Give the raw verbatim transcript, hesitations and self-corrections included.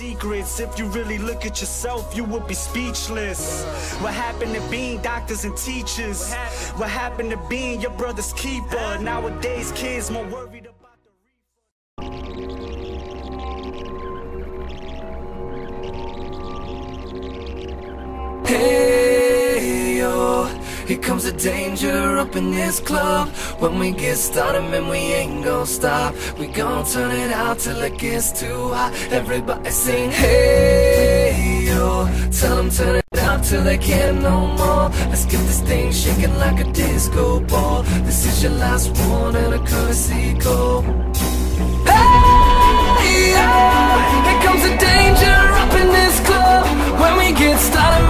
secrets. If you really look at yourself, you would be speechless. What happened to being doctors and teachers? What happened to being your brother's keeper? Nowadays kids more worried about the reefer. Hey yo, here comes the danger up in this club. When we get started, man, we ain't gon' stop. We gon' turn it out till it gets too hot. Everybody sing, hey yo. Tell them turn it out till they can't no more. Let's get this thing shaking like a disco ball. This is your last one and a courtesy call. Hey yo, here comes the danger up in this club. When we get started,